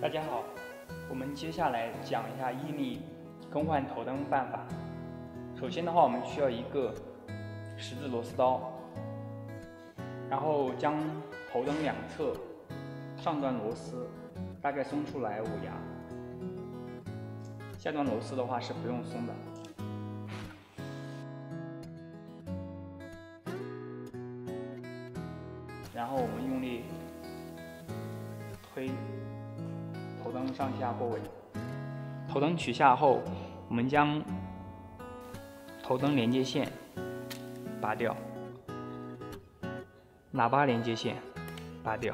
大家好，我们接下来讲一下伊利更换头灯办法。首先的话，我们需要一个十字螺丝刀，然后将头灯两侧上段螺丝大概松出来5牙，下段螺丝的话是不用松的。然后我们用力推头灯上下过位。头灯取下后，我们将头灯连接线拔掉，喇叭连接线拔掉。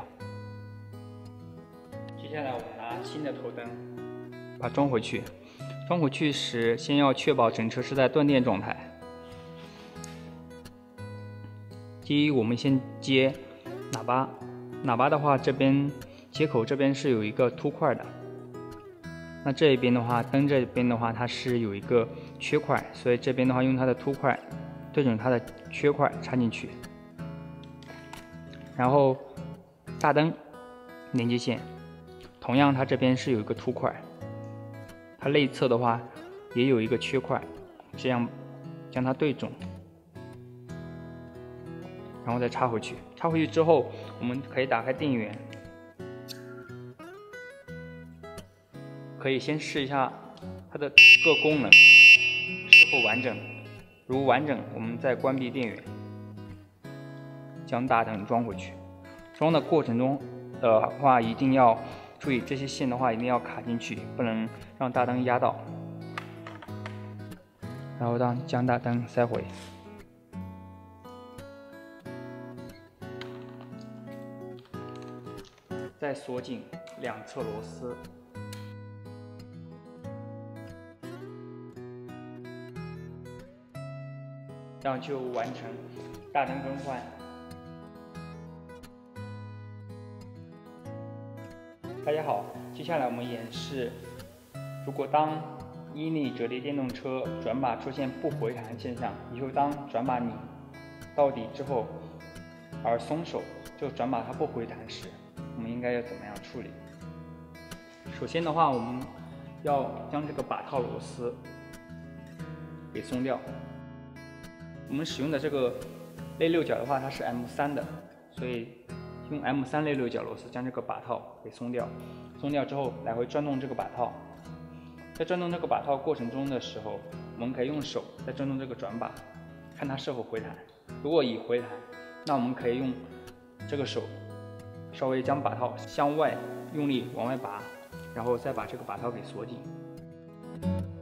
接下来我们拿新的头灯把它装回去。装回去时，先要确保整车是在断电状态。第一，我们先接喇叭。喇叭的话，这边接口这边是有一个凸块的。那这一边的话，灯这边的话，它是有一个缺块，所以这边的话用它的凸块对准它的缺块插进去。然后大灯连接线，同样它这边是有一个凸块，它内侧的话也有一个缺块，这样将它对准，然后再插回去。插回去之后，我们可以打开电源。可以先试一下它的各功能是否完整，如完整，我们再关闭电源，将大灯装回去。装的过程中的话，一定要注意这些线的话一定要卡进去，不能让大灯压到。然后将大灯塞回。再锁紧两侧螺丝。这样就完成大灯更换。大家好，接下来我们演示，如果当伊利折叠电动车转把出现不回弹现象，以后当转把拧到底之后而松手，就转把它不回弹时，我们应该要怎么样处理？首先的话，我们要将这个把套螺丝给松掉。我们使用的这个内六角的话，它是 M3 的，所以用 M3 内六角螺丝将这个把套给松掉。松掉之后，来回转动这个把套。在转动这个把套过程中的时候，我们可以用手在转动这个转把，看它是否回弹。如果已回弹，那我们可以用这个手稍微将把套向外用力往外拔，然后再把这个把套给锁紧。